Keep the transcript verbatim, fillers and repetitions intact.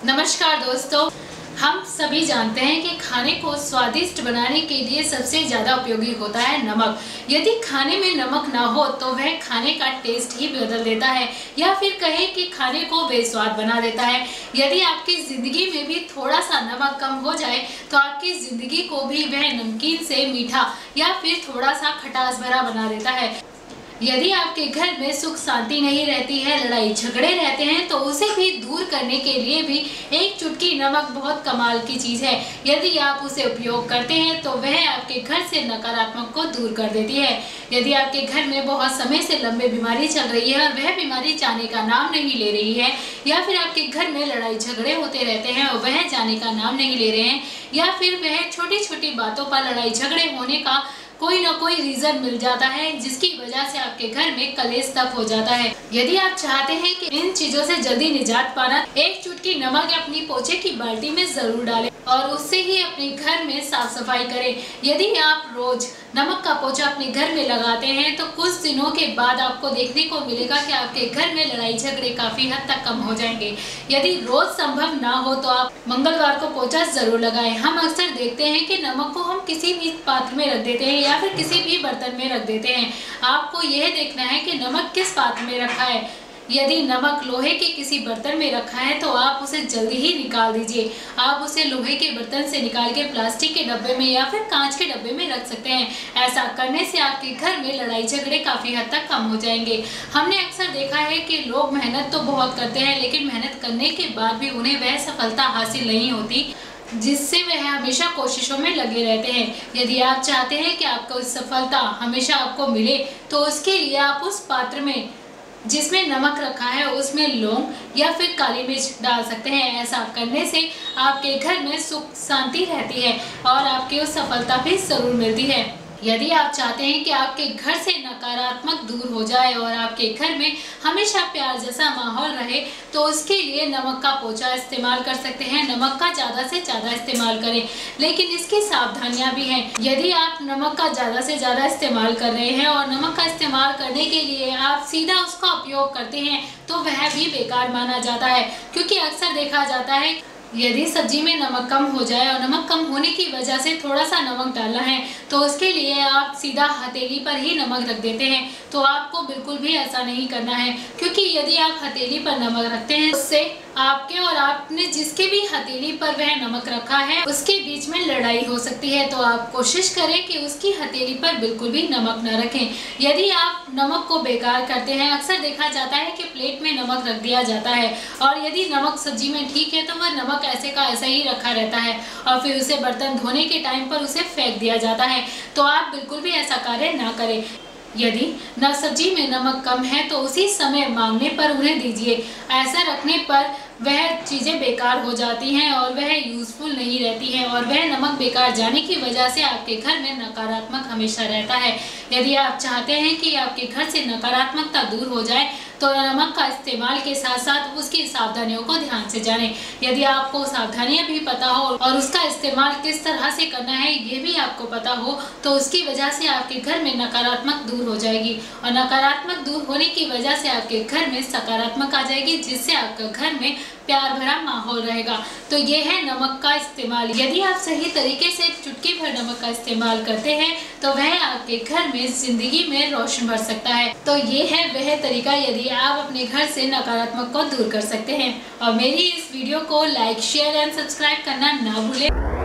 नमस्कार दोस्तों, हम सभी जानते हैं कि खाने को स्वादिष्ट बनाने के लिए सबसे ज़्यादा उपयोगी होता है नमक। यदि खाने में नमक ना हो तो वह खाने का टेस्ट ही बदल देता है या फिर कहें कि खाने को बेस्वाद बना देता है। यदि आपकी ज़िंदगी में भी थोड़ा सा नमक कम हो जाए तो आपकी ज़िंदगी को भी वह नमकीन से मीठा या फिर थोड़ा सा खटास भरा बना देता है। यदि आपके घर में सुख शांति नहीं रहती है, लड़ाई झगड़े रहते हैं, तो उसे भी दूर करने के लिए भी एक चुटकी नमक बहुत कमाल की चीज़ है। यदि आप उसे उपयोग करते हैं तो वह आपके घर से नकारात्मक को दूर कर देती है। यदि आपके घर में बहुत समय से लंबे बीमारी चल रही है और वह बीमारी जाने का नाम नहीं ले रही है, या फिर आपके घर में लड़ाई झगड़े होते रहते हैं और वह जाने का नाम नहीं ले रहे हैं, या फिर वह छोटी छोटी बातों पर लड़ाई झगड़े होने का कोई ना कोई रीजन मिल जाता है जिसकी वजह से आपके घर में कलेश तक हो जाता है। यदि आप चाहते हैं कि इन चीजों से जल्दी निजात पाना, एक चुटकी नमक अपनी पोछे की बाल्टी में जरूर डालें और उससे ही अपने घर में साफ सफाई करें। यदि आप रोज नमक का पोछा अपने घर में लगाते हैं तो कुछ दिनों के बाद आपको देखने को मिलेगा कि आपके घर में लड़ाई झगड़े काफी हद तक कम हो जाएंगे। यदि रोज संभव ना हो तो आप मंगलवार को पोछा जरूर लगाएं। हम अक्सर देखते हैं कि नमक को हम किसी भी पात्र में रख देते हैं या फिर किसी भी बर्तन में रख देते हैं। आपको यह देखना है कि नमक किस पात्र में रखा है। यदि नमक लोहे के किसी बर्तन में रखा है तो आप उसे जल्दी ही निकाल दीजिए। आप उसे लोहे के बर्तन से निकाल के प्लास्टिक के डब्बे में या फिर कांच के डब्बे में रख सकते हैं। ऐसा करने से आपके घर में लड़ाई झगड़े काफी हद तक कम हो जाएंगे। हमने अक्सर देखा है कि लोग मेहनत तो बहुत करते हैं, लेकिन मेहनत करने के बाद भी उन्हें वह सफलता हासिल नहीं होती जिससे वह हमेशा कोशिशों में लगे रहते हैं। यदि आप चाहते हैं कि आपको सफलता हमेशा आपको मिले तो उसके लिए आप उस पात्र में जिसमें नमक रखा है उसमें लौंग या फिर काली मिर्च डाल सकते हैं। ऐसा करने से आपके घर में सुख शांति रहती है और आपको सफलता भी जरूर मिलती है। यदि आप चाहते हैं कि आपके घर से नकारात्मक दूर हो जाए और आपके घर में हमेशा प्यार जैसा माहौल रहे तो उसके लिए नमक का पोछा इस्तेमाल कर सकते हैं। नमक का ज़्यादा से ज़्यादा इस्तेमाल करें, लेकिन इसकी सावधानियां भी हैं। यदि आप नमक का ज़्यादा से ज़्यादा इस्तेमाल कर रहे हैं और नमक का इस्तेमाल करने के लिए आप सीधा उसका उपयोग करते हैं तो वह भी बेकार माना जाता है, क्योंकि अक्सर देखा जाता है यदि सब्जी में नमक कम हो जाए और नमक कम होने की वजह से थोड़ा सा नमक डालना है तो उसके लिए आप सीधा हथेली पर ही नमक रख देते हैं। तो आपको बिल्कुल भी ऐसा नहीं करना है, क्योंकि यदि आप हथेली पर नमक रखते हैं उससे आपके और आपने जिसके भी हथेली पर वह नमक रखा है उसके बीच में लड़ाई हो सकती है। तो आप कोशिश करें कि उसकी हथेली पर बिल्कुल भी नमक न रखें। यदि आप नमक को बेकार करते हैं, अक्सर देखा जाता है कि प्लेट में नमक रख दिया जाता है और यदि नमक सब्जी में ठीक है तो वह नमक ऐसे का ऐसा ही रखा रहता है और फिर उसे बर्तन धोने के टाइम पर उसे फेंक दिया जाता है। तो आप बिल्कुल भी ऐसा कार्य ना करें। यदि न सब्जी में नमक कम है तो उसी समय मांगने पर उन्हें दीजिए। ऐसा रखने पर वह चीज़ें बेकार हो जाती हैं और वह यूज़फुल नहीं रहती हैं और वह नमक बेकार जाने की वजह से आपके घर में नकारात्मक हमेशा रहता है। यदि आप चाहते हैं कि आपके घर से नकारात्मकता दूर हो जाए तो नमक का इस्तेमाल के साथ साथ उसकी सावधानियों को ध्यान से जानें। यदि आपको सावधानियां भी पता हो और उसका इस्तेमाल किस तरह से करना है ये भी आपको पता हो तो उसकी वजह से आपके घर में नकारात्मक दूर हो जाएगी और नकारात्मक दूर होने की वजह से आपके घर में सकारात्मक आ जाएगी, जिससे आपका घर में प्यार भरा माहौल रहेगा। तो ये है नमक का इस्तेमाल। यदि आप सही तरीके से चुटकी भर नमक का इस्तेमाल करते हैं तो वह आपके घर में जिंदगी में रोशन भर सकता है। तो ये है वह तरीका यदि आप अपने घर से नकारात्मक को दूर कर सकते हैं। और मेरी इस वीडियो को लाइक, शेयर एंड सब्सक्राइब करना ना भूलें।